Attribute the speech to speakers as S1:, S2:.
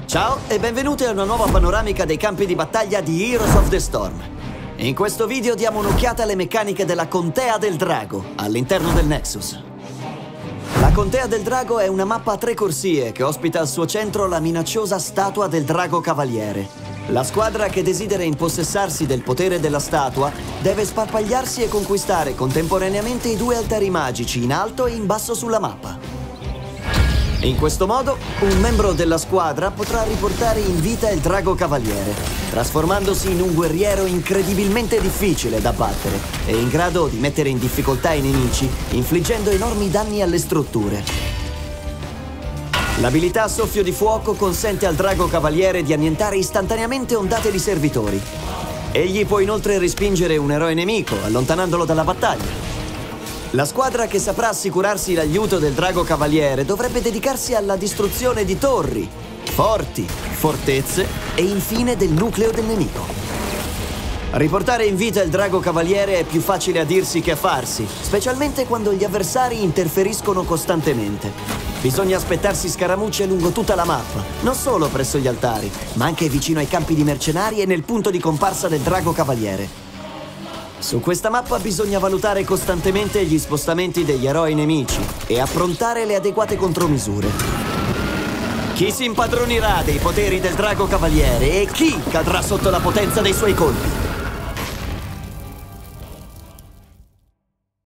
S1: Ciao e benvenuti a una nuova panoramica dei campi di battaglia di Heroes of the Storm. In questo video diamo un'occhiata alle meccaniche della Contea del Drago all'interno del Nexus. La Contea del Drago è una mappa a 3 corsie che ospita al suo centro la minacciosa statua del Drago Cavaliere. La squadra che desidera impossessarsi del potere della statua deve sparpagliarsi e conquistare contemporaneamente i 2 altari magici in alto e in basso sulla mappa. In questo modo, un membro della squadra potrà riportare in vita il Drago Cavaliere, trasformandosi in un guerriero incredibilmente difficile da battere e in grado di mettere in difficoltà i nemici, infliggendo enormi danni alle strutture. L'abilità Soffio di Fuoco consente al Drago Cavaliere di annientare istantaneamente ondate di servitori. Egli può inoltre respingere un eroe nemico, allontanandolo dalla battaglia. La squadra che saprà assicurarsi l'aiuto del Drago Cavaliere dovrebbe dedicarsi alla distruzione di torri, forti, fortezze e infine del nucleo del nemico. Riportare in vita il Drago Cavaliere è più facile a dirsi che a farsi, specialmente quando gli avversari interferiscono costantemente. Bisogna aspettarsi scaramucce lungo tutta la mappa, non solo presso gli altari, ma anche vicino ai campi di mercenari e nel punto di comparsa del Drago Cavaliere. Su questa mappa bisogna valutare costantemente gli spostamenti degli eroi nemici e approntare le adeguate contromisure. Chi si impadronirà dei poteri del Drago Cavaliere e chi cadrà sotto la potenza dei suoi colpi?